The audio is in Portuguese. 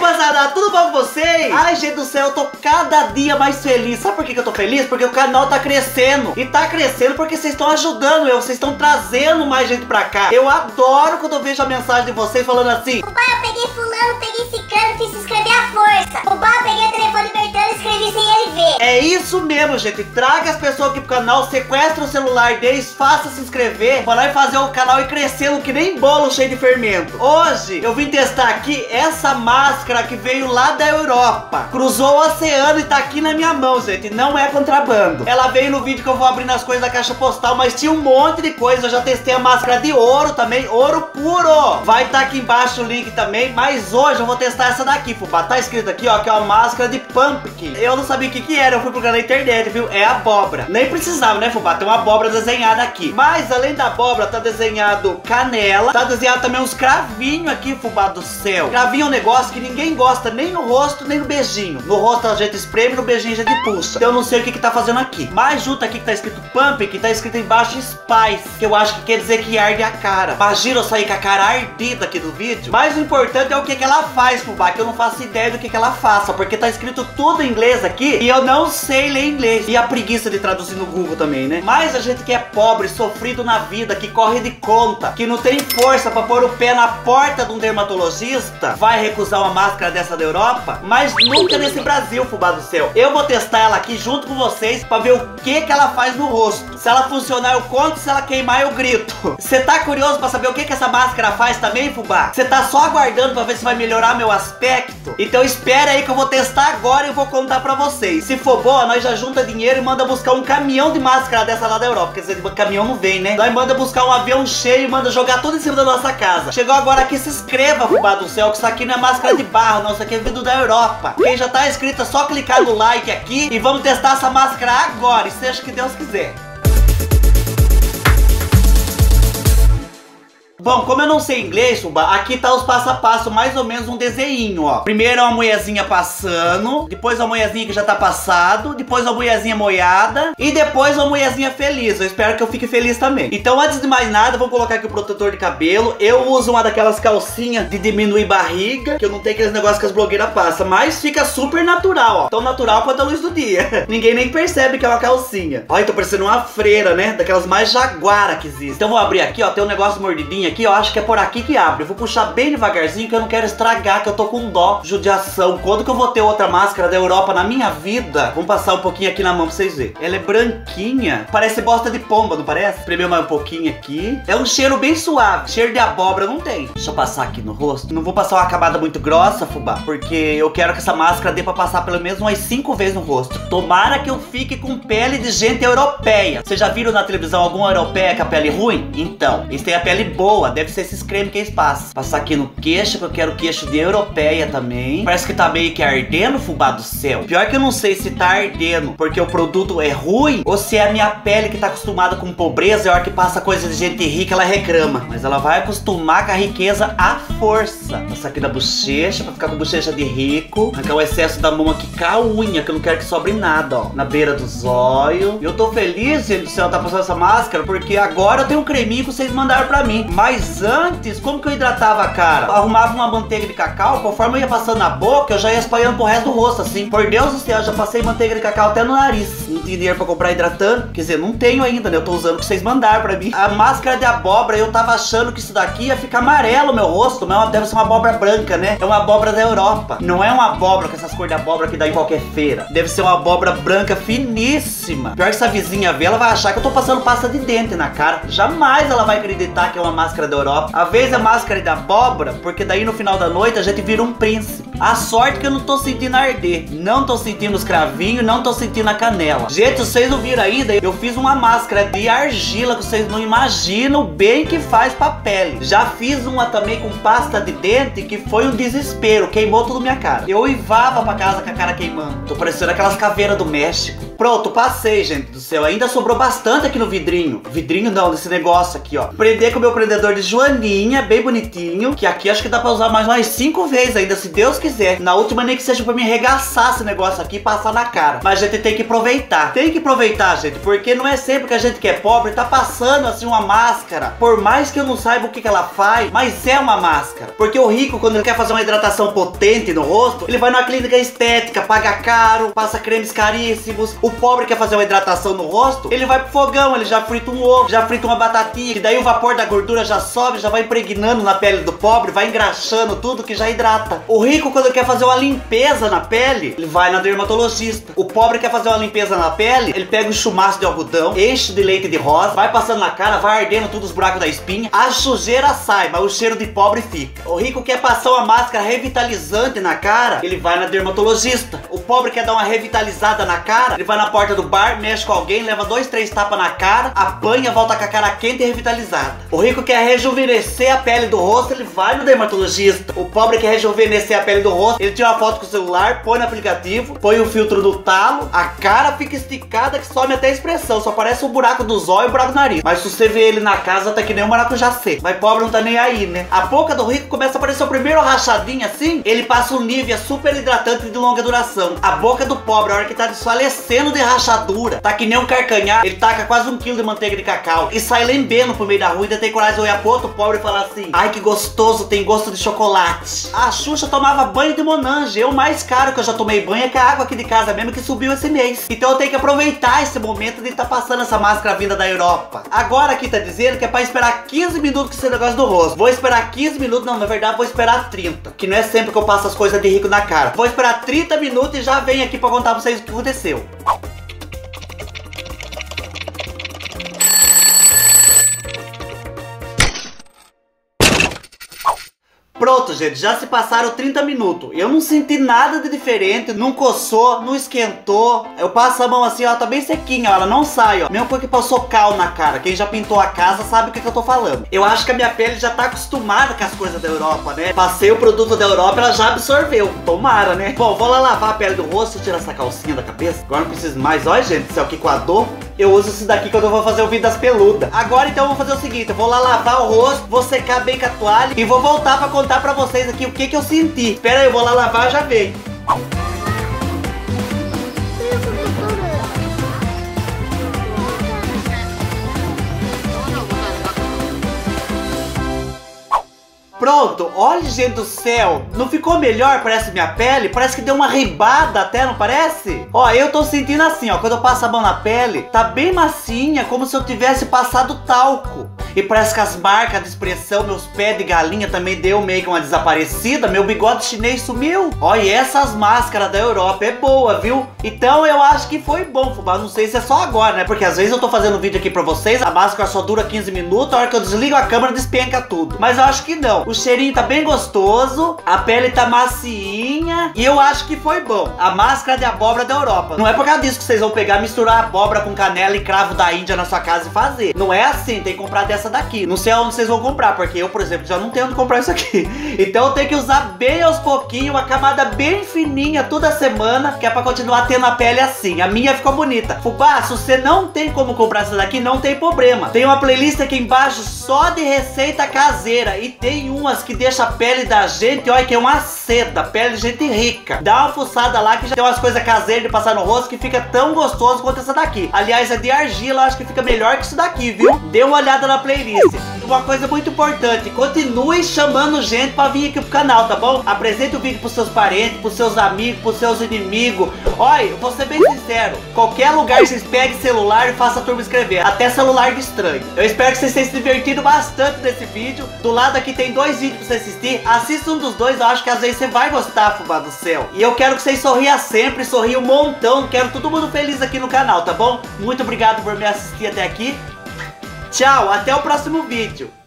moçada, tudo bom com vocês? Ai, gente do céu, eu tô cada dia mais feliz. Sabe por que eu tô feliz? Porque o canal tá crescendo. E tá crescendo porque vocês estão ajudando eu, vocês estão trazendo mais gente pra cá. Eu adoro quando eu vejo a mensagem de vocês falando assim: Oba, eu peguei fulano, peguei ciclano, fiz se inscrever à força. Oba, eu peguei o telefone Bertano e escrevi sem ele ver. é isso mesmo, gente. Traga as pessoas aqui pro canal, sequestra o celular deles, faça se inscrever, para lá e fazer o canal ir crescendo que nem bolo cheio de fermento. Hoje eu vim testar aqui essa máscara que veio lá da Europa. Cruzou o oceano e tá aqui na minha mão, gente. Não é contrabando. Ela veio no vídeo que eu vou abrir as coisas da caixa postal, mas tinha um monte de coisa. Eu já testei a máscara de ouro também, ouro puro. Vai estar aqui embaixo o link também, mas hoje eu vou testar essa daqui, fubá. Tá escrito aqui, ó, que é uma máscara de pumpkin. Eu não sabia o que era, eu fui procurar na internet, viu? É abóbora. Nem precisava, né, fubá? Tem uma abóbora desenhada aqui. Mas além da abóbora, tá desenhado canela. Tá desenhado também uns cravinhos aqui, fubá do céu. Cravinho é um negócio que ninguém gosta, nem no rosto, nem no beijinho. No rosto a gente espreme, no beijinho a gente puxa. Então eu não sei o que tá fazendo aqui. Mas junto aqui que tá escrito pumpkin, tá escrito embaixo spice, que eu acho que quer dizer que arde a cara. Imagina eu sair com a cara ardida aqui do vídeo. Mas o importante é o que ela faz, fubá, que eu não faço ideia do que ela faça, porque tá escrito tudo em inglês aqui e eu não sei ler inglês. E a preguiça de traduzir no Google também, né? Mas a gente que é pobre, sofrido na vida, que corre de conta, que não tem força pra pôr o pé na porta de um dermatologista, vai recusar uma máscara dessa da Europa? Mas nunca nesse Brasil, fubá do céu. Eu vou testar ela aqui junto com vocês pra ver o que ela faz no rosto. Se ela funcionar eu conto, se ela queimar eu grito. Você tá curioso pra saber o que essa máscara faz também, fubá? Você tá só aguardando pra ver se vai melhorar meu aspecto? Então espera aí que eu vou testar agora e eu vou contar pra vocês. Se for boa, nós já junta dinheiro e manda buscar um caminhão de máscara dessa lá da Europa. Quer dizer, caminhão não vem, né? Nós manda buscar um avião cheio e manda jogar tudo em cima da nossa casa. Chegou agora aqui, se inscreva, fubá do céu, que isso aqui não é máscara de barro, não. Isso aqui é vindo da Europa. Quem já tá inscrito é só clicar no like aqui e vamos testar essa máscara agora, e seja o que Deus quiser. Bom, como eu não sei inglês, fubá, aqui tá os passo a passo, mais ou menos um desenho, ó. Primeiro uma mulherzinha passando, depois uma mulherzinha que já tá passado, depois uma mulherzinha moiada e depois uma mulherzinha feliz. Eu espero que eu fique feliz também. Então, antes de mais nada, vou colocar aqui o protetor de cabelo. Eu uso uma daquelas calcinhas de diminuir barriga, que eu não tenho aqueles negócios que as blogueiras passam, mas fica super natural, ó. Tão natural quanto a luz do dia. Ninguém nem percebe que é uma calcinha. Olha, tô parecendo uma freira, né? Daquelas mais jaguara que existem. Então, vou abrir aqui, ó. Tem um negócio mordidinho aqui, eu acho que é por aqui que abre. Eu vou puxar bem devagarzinho, que eu não quero estragar, que eu tô com dó, judiação. Quando que eu vou ter outra máscara da Europa na minha vida? Vamos passar um pouquinho aqui na mão pra vocês verem. Ela é branquinha, parece bosta de pomba, não parece? Espremer mais um pouquinho aqui. É um cheiro bem suave, cheiro de abóbora não tem. Deixa eu passar aqui no rosto. Não vou passar uma camada muito grossa, fubá, porque eu quero que essa máscara dê pra passar pelo menos umas 5 vezes no rosto. Tomara que eu fique com pele de gente europeia. Vocês já viram na televisão alguma europeia com a pele ruim? Então, eles têm a pele boa, deve ser esses cremes que eles passam. Passar aqui no queixo, que eu quero queixo de europeia também. Parece que tá meio que ardendo, fubá do céu. Pior que eu não sei se tá ardendo porque o produto é ruim ou se é a minha pele que tá acostumada com pobreza e a hora que passa coisa de gente rica ela reclama. Mas ela vai acostumar com a riqueza à força. Passar aqui na bochecha pra ficar com bochecha de rico. Arrancar o excesso da mão aqui com a unha, que eu não quero que sobre nada, ó. Na beira dos olhos. E eu tô feliz, gente, do céu, tá passando essa máscara, porque agora eu tenho um creminho que vocês mandaram pra mim. Mas antes, como que eu hidratava a cara? Arrumava uma manteiga de cacau, conforme eu ia passando na boca, eu já ia espalhando pro resto do rosto, assim. Por Deus do céu, eu já passei manteiga de cacau até no nariz. Não tinha dinheiro pra comprar hidratante. Quer dizer, não tenho ainda, né? Eu tô usando o que vocês mandaram pra mim. A máscara de abóbora, eu tava achando que isso daqui ia ficar amarelo, meu rosto. Mas deve ser uma abóbora branca, né? É uma abóbora da Europa. Não é uma abóbora com essas cores de abóbora que dá em qualquer feira. Deve ser uma abóbora branca finíssima. Pior que essa vizinha vê, ela vai achar que eu tô passando pasta de dente na cara. Jamais ela vai acreditar que é uma máscara da Europa. A vez é máscara de abóbora, porque daí no final da noite a gente vira um príncipe. A sorte que eu não tô sentindo arder. Não tô sentindo os cravinhos, não tô sentindo a canela. Gente, vocês não viram ainda? Eu fiz uma máscara de argila que vocês não imaginam o bem que faz pra pele. Já fiz uma também com pasta de dente que foi um desespero. Queimou tudo minha cara. Eu uivava pra casa com a cara queimando. Tô parecendo aquelas caveiras do México. Pronto, passei, gente do céu. Ainda sobrou bastante aqui no vidrinho. Vidrinho não, desse negócio aqui, ó. Prender com o meu prendedor de joaninha, bem bonitinho. Que aqui acho que dá pra usar mais umas 5 vezes ainda, se Deus quiser. Na última nem que seja pra me arregaçar esse negócio aqui e passar na cara. Mas a gente tem que aproveitar. Tem que aproveitar, gente, porque não é sempre que a gente que é pobre tá passando assim uma máscara. Por mais que eu não saiba o que ela faz, mas é uma máscara. Porque o rico, quando ele quer fazer uma hidratação potente no rosto, ele vai numa clínica estética, paga caro, passa cremes caríssimos. O pobre quer fazer uma hidratação no rosto, ele vai pro fogão, ele já frita um ovo, já frita uma batatinha, que daí o vapor da gordura já sobe, já vai impregnando na pele do pobre, vai engraxando tudo que já hidrata. O rico, quando quer fazer uma limpeza na pele, ele vai na dermatologista. O pobre quer fazer uma limpeza na pele, ele pega um chumaço de algodão, enche de leite de rosa, vai passando na cara, vai ardendo tudo os buracos da espinha, a sujeira sai, mas o cheiro de pobre fica. O rico quer passar uma máscara revitalizante na cara, ele vai na dermatologista. O pobre quer dar uma revitalizada na cara, ele vai na porta do bar, mexe com alguém, leva 2, 3 tapas na cara, apanha, volta com a cara quente e revitalizada. O rico quer rejuvenescer a pele do rosto, ele vai no dermatologista. O pobre quer rejuvenescer a pele do rosto, ele tira uma foto com o celular, põe no aplicativo, põe o filtro do talo, a cara fica esticada que some até a expressão, só parece o buraco do zóio e o buraco do nariz. Mas se você vê ele na casa, tá que nem um maracujá seco. Mas pobre não tá nem aí, né? A boca do rico começa a aparecer o primeiro rachadinho assim, ele passa um Nivea super hidratante de longa duração. A boca do pobre, a hora que tá desfalecendo de rachadura, tá que nem um carcanhar, ele taca quase 1 quilo de manteiga de cacau e sai lembendo pro meio da rua e ainda tem coragem de olhar pro outro pobre e falar assim: ai, que gostoso, tem gosto de chocolate. A Xuxa tomava banho de Monange, o mais caro que eu já tomei banho é que a água aqui de casa mesmo que subiu esse mês. Então eu tenho que aproveitar esse momento de estar passando essa máscara vinda da Europa. Agora aqui tá dizendo que é pra esperar 15 minutos com esse negócio do rosto. Vou esperar 15 minutos, não, na verdade vou esperar 30. Que não é sempre que eu passo as coisas de rico na cara. Vou esperar 30 minutos e já venho aqui pra contar pra vocês o que aconteceu. Pronto, gente, já se passaram 30 minutos. Eu não senti nada de diferente, não coçou, não esquentou. Eu passo a mão assim, ela tá bem sequinha, ó, ela não sai, ó. Mesmo porque passou cal na cara. Quem já pintou a casa sabe o que eu tô falando. Eu acho que a minha pele já tá acostumada com as coisas da Europa, né? Passei o produto da Europa, ela já absorveu. Tomara, né? Bom, vou lá lavar a pele do rosto, tirar essa calcinha da cabeça. Agora não preciso mais. Olha, gente, isso aqui com a dor. Eu uso esse daqui quando eu vou fazer o vídeo das peludas. Agora então eu vou fazer o seguinte, eu vou lá lavar o rosto, vou secar bem com a toalha e vou voltar pra contar pra vocês aqui o que eu senti. Espera aí, eu vou lá lavar, já venho. Pronto, olha, gente do céu, não ficou melhor, parece minha pele? Parece que deu uma ribada até, não parece? Ó, eu tô sentindo assim, ó, quando eu passo a mão na pele, tá bem massinha, como se eu tivesse passado talco. E parece que as marcas de expressão, meus pés de galinha também deu meio que uma desaparecida, meu bigode chinês sumiu. Ó, e essas máscaras da Europa é boa, viu? Então eu acho que foi bom, fubá, não sei se é só agora, né? Porque às vezes eu tô fazendo vídeo aqui pra vocês, a máscara só dura 15 minutos, a hora que eu desligo a câmera despenca tudo. Mas eu acho que não. O cheirinho tá bem gostoso, a pele tá macinha e eu acho que foi bom. A máscara de abóbora da Europa. Não é por causa disso que vocês vão pegar, misturar abóbora com canela e cravo da Índia na sua casa e fazer. Não é assim, tem que comprar dessa daqui. Não sei aonde vocês vão comprar, porque eu, por exemplo, já não tenho onde comprar isso aqui. Então eu tenho que usar bem aos pouquinhos, uma camada bem fininha toda semana, que é pra continuar tendo a pele assim. A minha ficou bonita. Fubá, se você não tem como comprar essa daqui, não tem problema. Tem uma playlist aqui embaixo só de receita caseira e tem umas que deixa a pele da gente, olha, que é uma seda, pele de gente rica. Dá uma fuçada lá que já tem umas coisas caseiras de passar no rosto que fica tão gostoso quanto essa daqui. Aliás, é de argila, acho que fica melhor que isso daqui, viu? Dê uma olhada na playlist. Uma coisa muito importante, continue chamando gente pra vir aqui pro canal, tá bom? Apresente o vídeo pros seus parentes, pros seus amigos, pros seus inimigos. Olha, eu vou ser bem sincero, qualquer lugar que vocês peguem celular e façam a turma escrever, até celular de estranho. Eu espero que vocês tenham se divertido bastante desse vídeo. Do lado aqui tem 2 vídeos pra você assistir. Assista um dos 2, eu acho que às vezes você vai gostar, fubá do céu. E eu quero que vocês sorriam sempre, sorriam um montão. Quero todo mundo feliz aqui no canal, tá bom? Muito obrigado por me assistir até aqui. Tchau, até o próximo vídeo.